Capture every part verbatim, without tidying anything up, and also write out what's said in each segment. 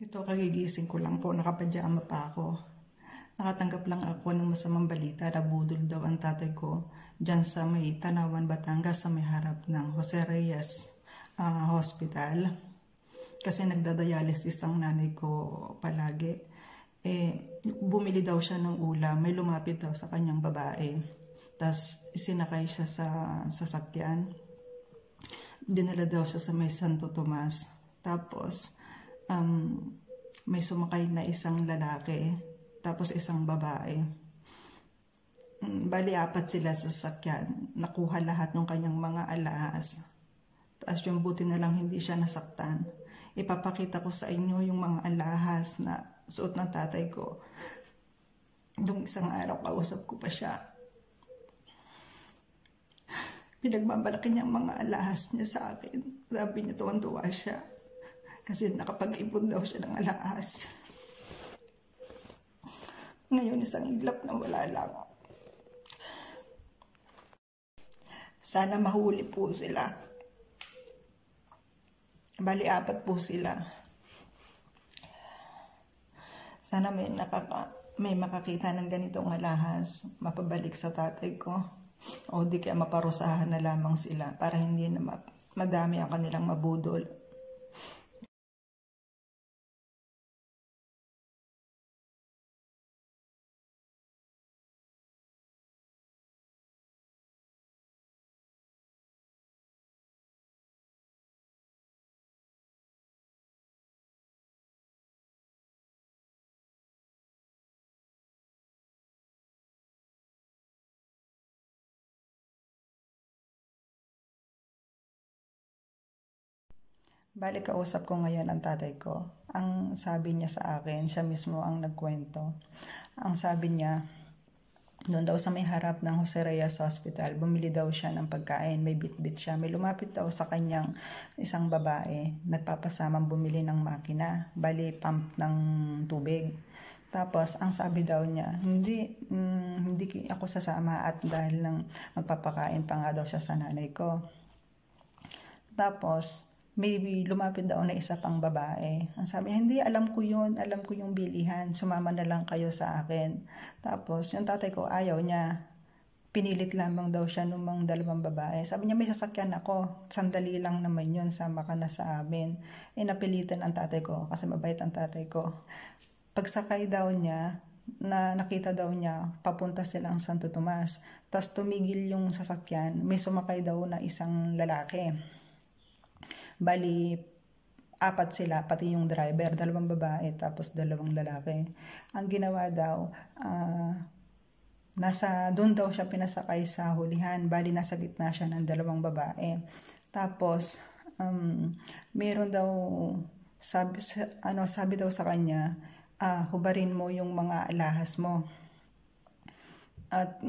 Ito, kagigising ko lang po, nakapadyama pa ako. Nakatanggap lang ako ng masamang balita na budol daw ang tatay ko dyan sa may Tanauan Batangas sa may harap ng Jose Reyes uh, Hospital. Kasi nagdadialysis ang nanay ko palagi. Eh, bumili daw siya ng ulam, may lumapit daw sa kanyang babae. Tapos isinakay siya sa sasakyan. Dinala daw siya sa may Santo Tomas. Tapos, um, may sumakay na isang lalaki, tapos isang babae. Bali, apat sila sa sasakyan. Nakuha lahat ng kanyang mga alahas. Tapos yung buti na lang hindi siya nasaktan. Ipapakita ko sa inyo yung mga alahas na suot ng tatay ko. Nung isang araw, kausap ko pa siya. Pinagmamalaki niya ang mga alahas niya sa akin. Sabi niya, tuwan-tuwa siya. Kasi nakapag-ipon daw siya ng alahas. Ngayon, isang iglap na wala lang. Sana mahuli po sila. Bali, apat po sila. Sana may, nakaka, may makakita ng ganitong alahas, mapabalik sa tatay ko. O di kaya maparusahan na lamang sila para hindi na madami ang kanilang mabudol. Balik kausap ko ngayon ang tatay ko. Ang sabi niya sa akin, siya mismo ang nagkwento. Ang sabi niya, doon daw sa may harap ng Jose Reyes Hospital, bumili daw siya ng pagkain, may bit-bit siya. May lumapit daw sa kanyang isang babae, nagpapasamang bumili ng makina, bali pump ng tubig. Tapos, ang sabi daw niya, hindi, mm, hindi ako sasama at dahil nang magpapakain pa nga daw siya sa nanay ko. Tapos, maybe lumapit daw na isa pang babae. Ang sabi niya, hindi, alam ko yun, alam ko yung bilihan, sumama na lang kayo sa akin. Tapos, yung tatay ko, ayaw niya. Pinilit lamang daw siya ng mga dalawang babae. Sabi niya, may sasakyan ako, sandali lang naman yun, sama ka na sa amin. Eh, napilitan ang tatay ko, kasi mabait ang tatay ko. Pagsakay daw niya, na nakita daw niya, papunta silang Santo Tomas. Tapos tumigil yung sasakyan, may sumakay daw na isang lalaki. Bali, apat sila, pati yung driver, dalawang babae, tapos dalawang lalaki. Ang ginawa daw, uh, nasa, doon daw siya pinasakay sa hulihan, bali nasa gitna siya ng dalawang babae. Tapos, um, meron daw, sabi, ano, sabi daw sa kanya, ah, hubarin mo yung mga alahas mo. At,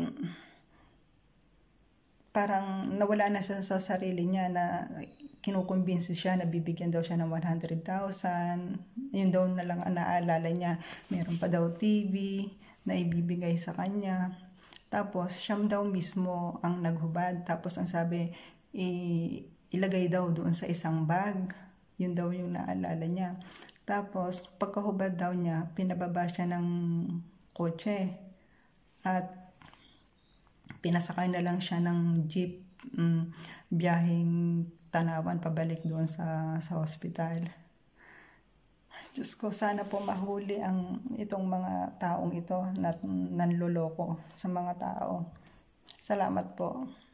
parang nawala na siya sa sarili niya na kinukumbinsi siya na bibigyan daw siya ng one hundred thousand. Yun daw na lang ang naalala niya. Meron pa daw T V na ibibigay sa kanya. Tapos, siyam daw mismo ang naghubad. Tapos, ang sabi, ilagay daw doon sa isang bag. Yun daw yung naalala niya. Tapos, pagkahubad daw niya, pinababa siya ng kotse. At, pinasakay na lang siya ng jeep, um, biyaheng Tanauan pabalik doon sa sa hospital. Diyos ko, sana po mahuli ang itong mga taong ito na nanloloko sa mga tao. Salamat po.